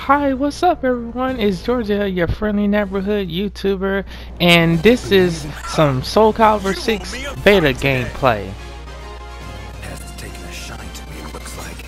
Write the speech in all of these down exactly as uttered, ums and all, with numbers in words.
Hi, what's up everyone? It's Georgia, your friendly neighborhood YouTuber, and this is some Soul Calibur six beta gameplay. Has taken a shine to me, it looks like.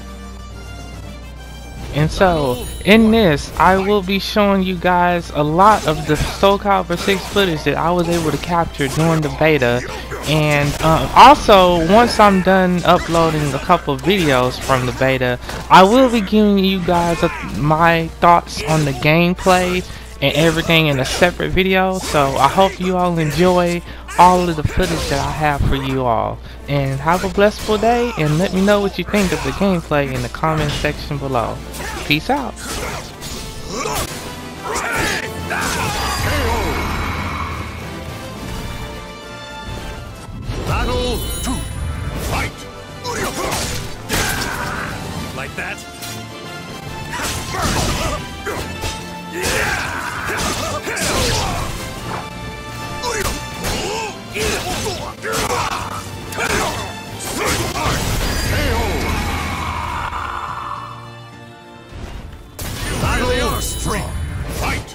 And so, in this, I will be showing you guys a lot of the Soul Calibur six footage that I was able to capture during the beta. And uh, also, once I'm done uploading a couple of videos from the beta, I will be giving you guys a, my thoughts on the gameplay and everything in a separate video. So I hope you all enjoy all of the footage that I have for you all. And have a blissful day, and let me know what you think of the gameplay in the comment section below. Peace out. Battle two. Fight. Like that. Battle three. Fight.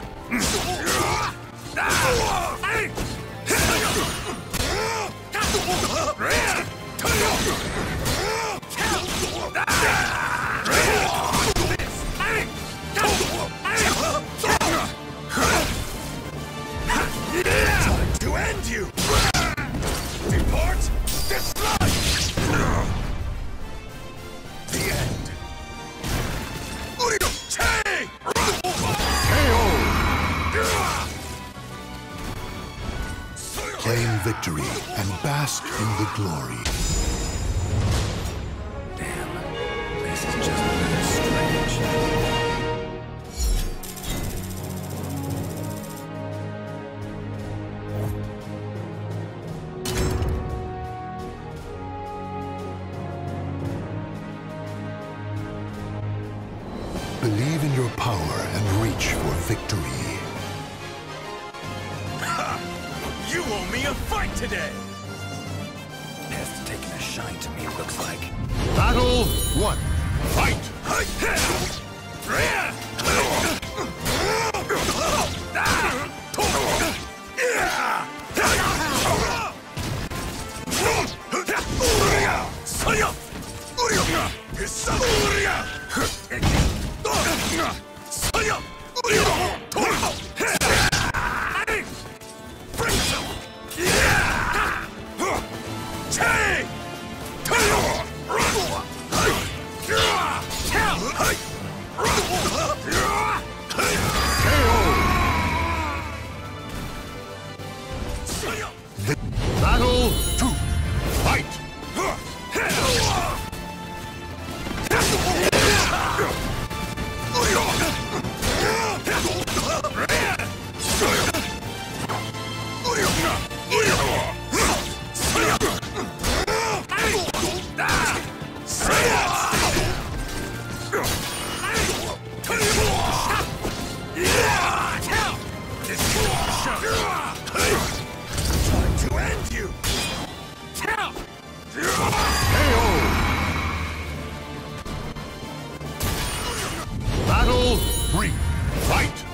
Time to end you! Depart! Dislodge! The end! Tay! Claim victory and bask in the glory. Damn, this is just a little strange. Believe in your power and reach for victory. You owe me a fight today! Has taken a shine to me, it looks like. Battle one. Fight! Battle two. Fight! Time to end you! Battle three. Fight!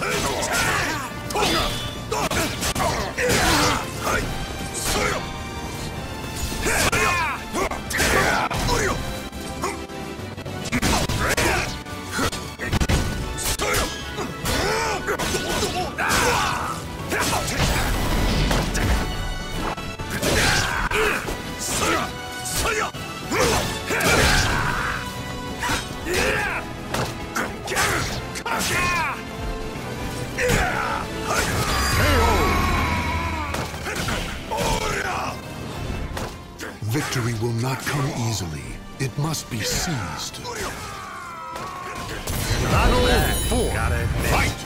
Victory will not come easily. It must be seized. Battle four. Fight!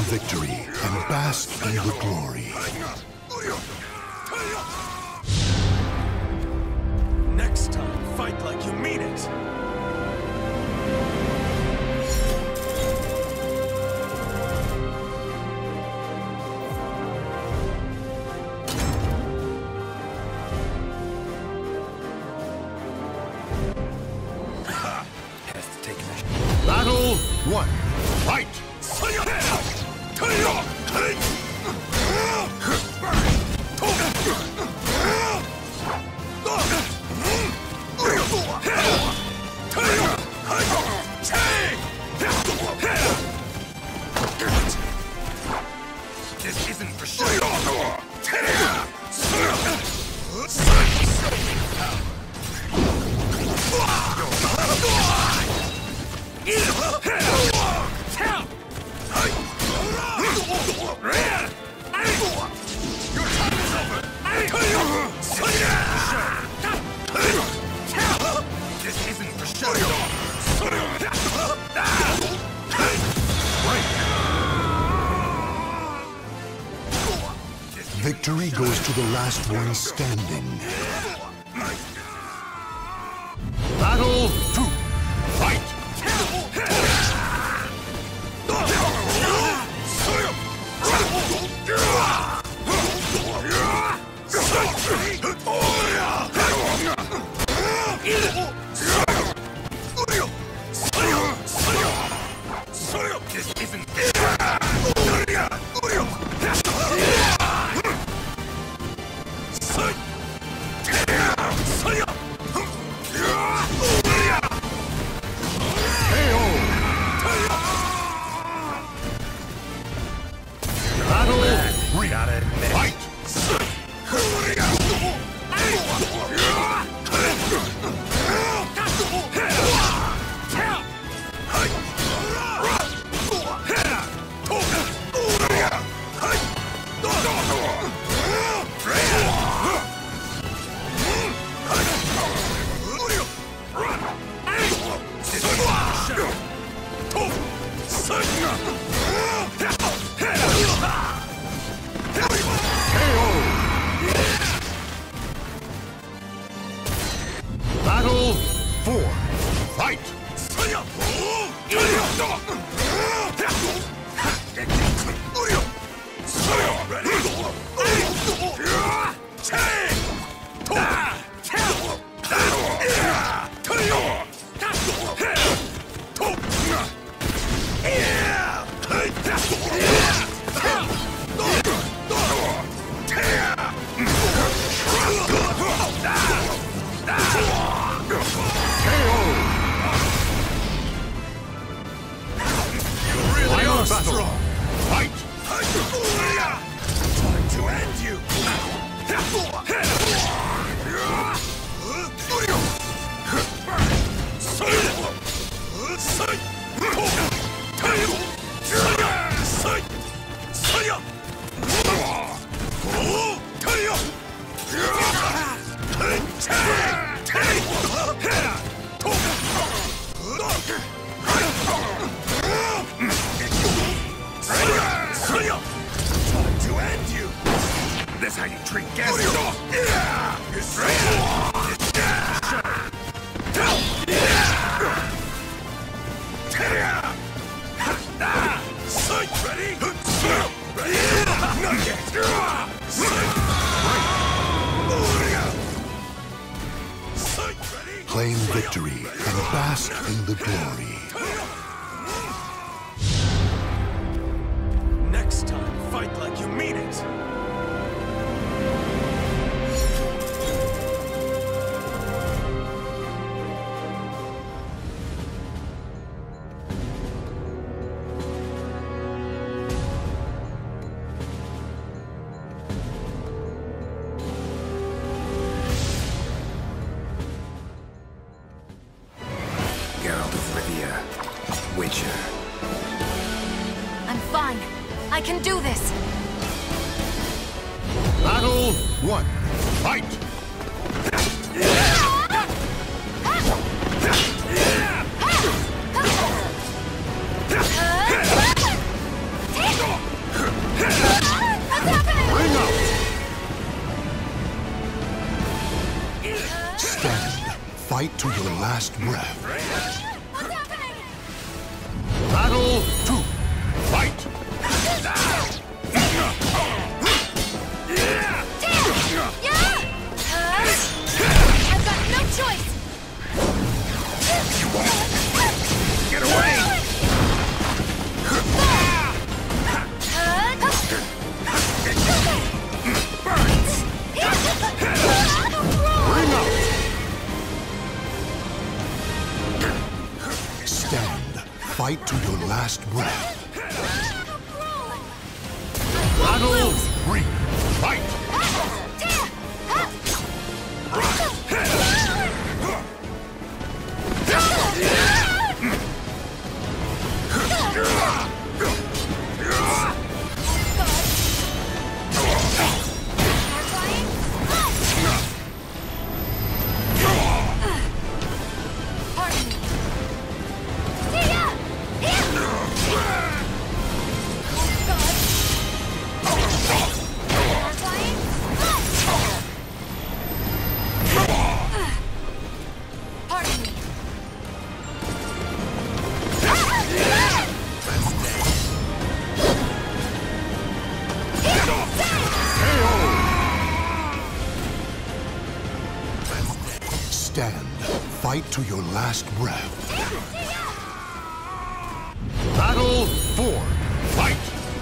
victory and bask in the glory. Next time, fight like you mean it. Battle one. Fight! This isn't for sure. This isn't for sure. Victory goes to the last one standing. Battle two. Fight! This isn't Battle four. Fight! Battle. Fight! time to end you. Time to end you. That's how you treat guests. Claim victory and bask in the glory. Next time, fight like you mean it. Geralt of Rivia, Witcher. I'm fine. I can do this. Battle one. Fight! Uh, Fight to your last breath. What's happening? Battle two. Fight! Yeah! Uh, I've got no choice! Get away! Bring up! Stand. Fight to your last breath. Battle three. Fight! Stand. Fight to your last breath. Battle four. Fight!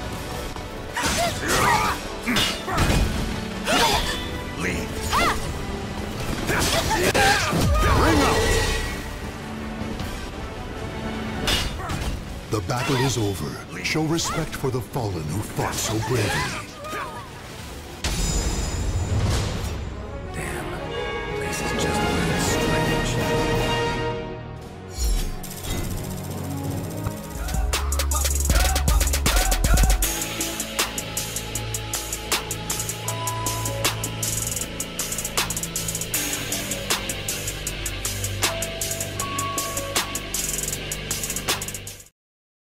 Leave. Bring up! The battle is over. Show respect for the fallen who fought so bravely.